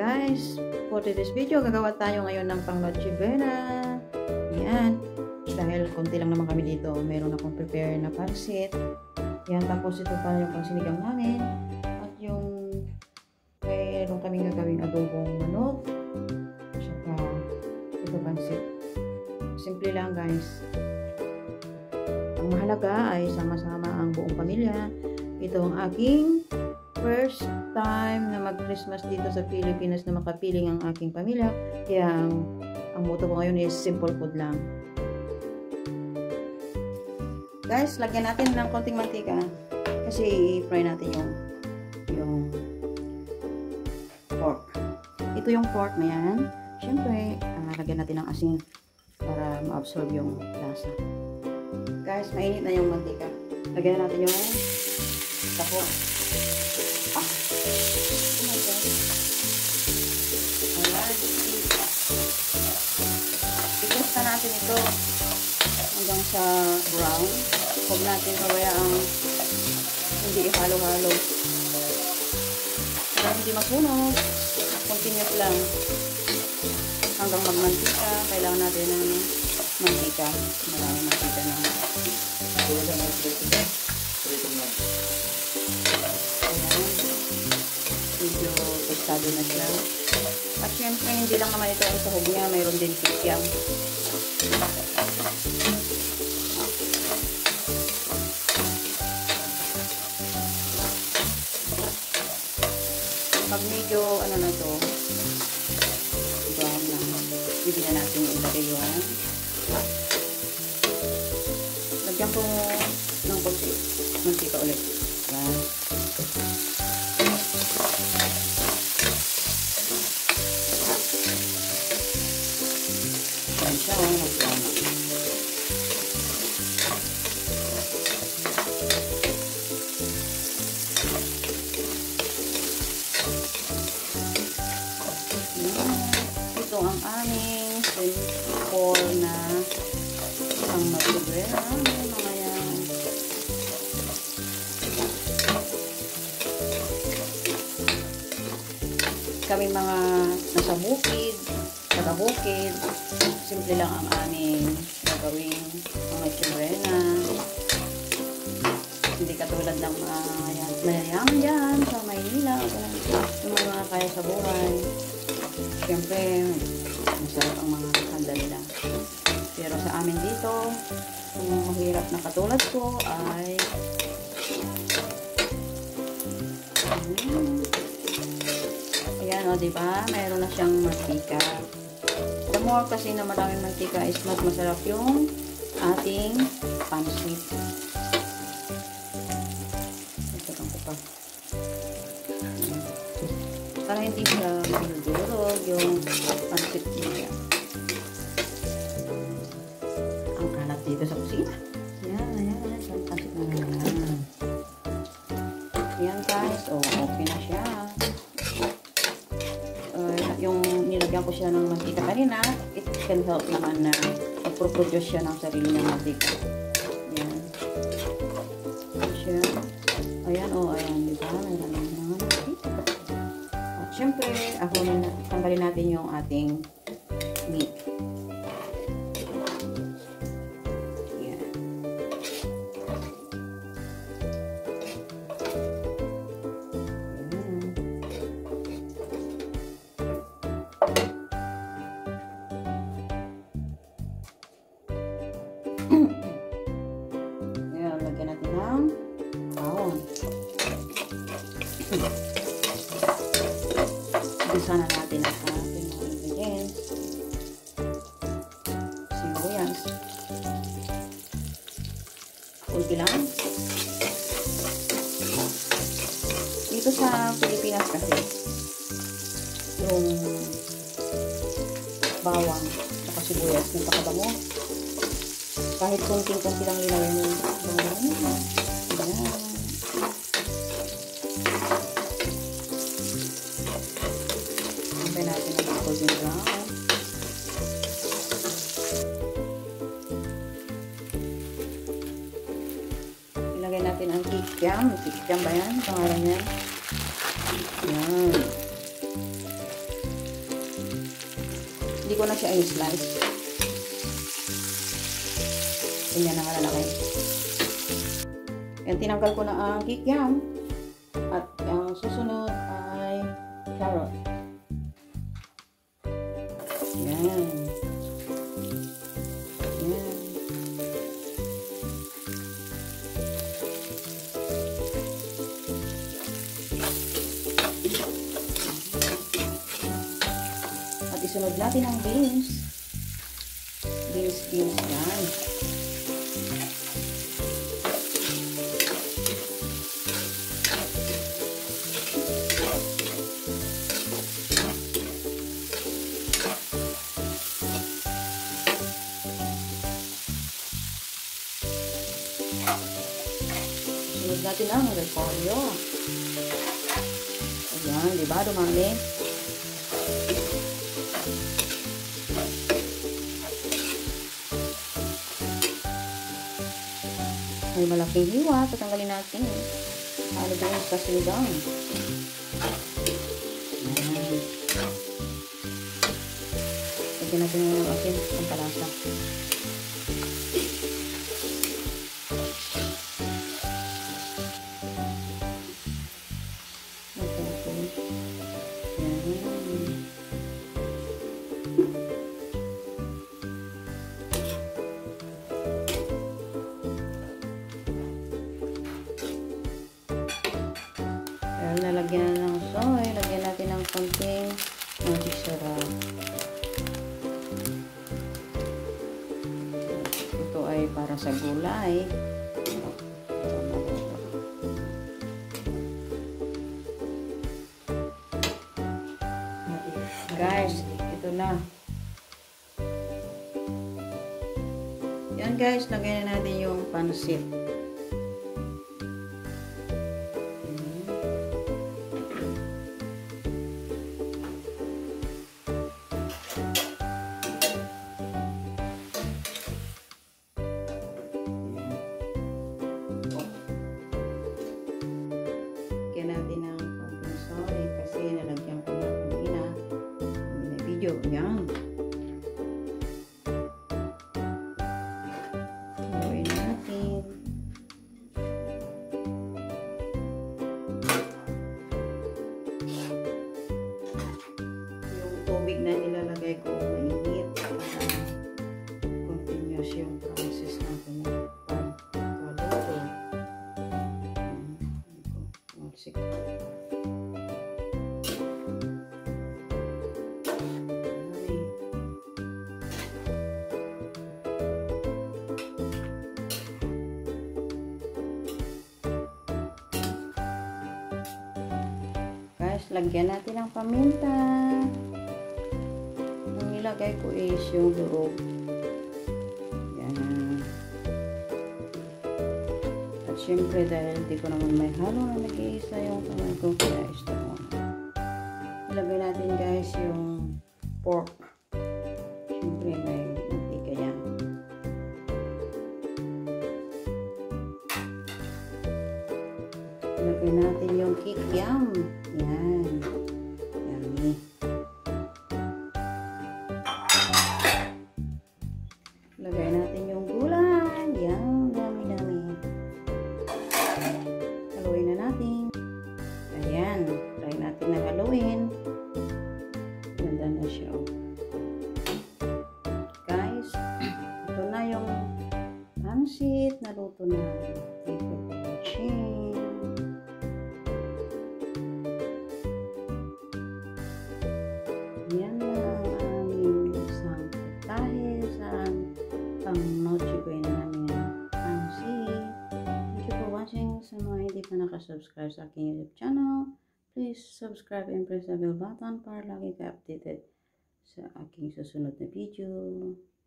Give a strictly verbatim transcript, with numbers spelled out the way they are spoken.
guys, for today's video, gagawa tayo ngayon ng pang Noche Buena. Yan. Dahil konti lang naman kami dito, meron akong prepare na pansit. Yan, tapos ito pa yung pangsinigang namin. At yung meron kaming gagawing adobong manok. Saka ito pansit. Simple lang guys. Ang mahalaga ay sama-sama ang buong pamilya. Ito ang aking first time na mag-Christmas dito sa Pilipinas na makapiling ang aking pamilya. Kaya ang, ang motto ko ngayon is simple food lang. Guys, lagyan natin ng konting mantika kasi i-fry natin yung yung pork. Ito yung pork na yan. Siyempre, uh, lagyan natin ng asin para ma-absorb yung lasa. Guys, mainit na yung mantika. Lagyan natin yung taho. Ah! Oh my God. Ayan. I-toast na natin ito hanggang sa brown. Huwag natin pabayaan hindi ihalo-halo. Para hindi masunog, continuous lang. Hanggang magmantika, kailangan natin ng mantika. Maraming mantika na. Medyo tostado na siya. At syempre, hindi lang naman ito ang sahog niya. Mayroon din kikyam. Pag medyo, ano na to, brown na, hindi na natin ilagay yung lagyan ko ng konti mantika ulit. Yan. Yan siya, oh, mag-brown na. Ito ang aming simple na ang mag-buena. Mga yan. Kami mga nasa bukid, nasa bukid, simple lang ang aming gagawin mga buena. Hindi katulad ng mga mayayaman dyan sa Maynila, yung mga kaya sa buhay. Siyempre, masarap ang mga handa nila. Pero sa amin dito, kung mahirap na katulad ko, ay um, ayan o, diba? Mayroon na siyang mantika. The more kasi na maraming mantika is mas masarap yung ating pansit. Ito ko pa. Para hindi siya magdurog yung pansit niya. Ang kalat dito sa kusina. Ayan, ayan, ayan. Sa pansit na ayan. Ayan guys. O, okay na siya. Uh, yung nilagyan ko siya ng mantika kanina, it can help naman na mag-produce siya ng sarili ng mantika. Ayan. Ayan siya. Ayan, o, ayan. Diba? Ayan, ayan. Siyempre, ako na, tanggalin natin yung ating meat. Yan. Yan. Yan, lagyan natin ng bawang. Bisa na natin ang ating mga ingredients. Sibuyas. Kunti lang. Dito sa Pilipinas kasi, yung bawang at sibuyas nagpakabango. Kahit kunting-kunti lang linawin mo. Ayan. Natin ang golden brown. Ilagay natin ang kikiam. Kikiam ba yan? Pangalan yan. Yan. Hindi ko na siya i-slice. Ganyan na malalaki. Yan, tinanggal ko na ang kikiam. At ang susunod ay carrot. Yan. Yan. At isunod natin ang beans. Beans, beans yan. Sunod natin ang repolyo. Ayan, di ba? Dumami. May malaking hiwa. Tatanggalin natin. Halo din sa sinigang. Ayan. Lagyan natin ng asin ang palasa. Nalagyan na ng soy, lagyan natin ng konting magic syrup. Ito ay para sa gulay. Guys, ito na. Yan guys, lagyan na natin yung pansit. Natin ng konting soy kasi nalagyan ko na kanina na video. Yan. Gawin natin. Yung tubig na nilalagay ko mainit. Continuous yung process natin ng pagkaluto. Sige. Guys, lagyan natin ng paminta. Ang nilagay ko is yung durog. Siyempre, dahil hindi ko naman may halo na nag-iisa yung kamay ko, kaya ito mo. Ilagay natin guys yung pork. Siyempre, may mantika yan. Ilagay natin yung kikiam. Yan. Yummy. Ilagay natin yung gulay. Yan. Haluin na natin. Ayan. Try natin na haluin. Ganda na siya. Guys, ito na yung pansit. Naluto na. Thank you for watching. Yan na ang aming isang putahe sa pang noche buena namin pansit. Sa mga hindi pa nakasubscribe sa aking YouTube channel, please subscribe and press the bell button para lagi ka updated sa aking susunod na video.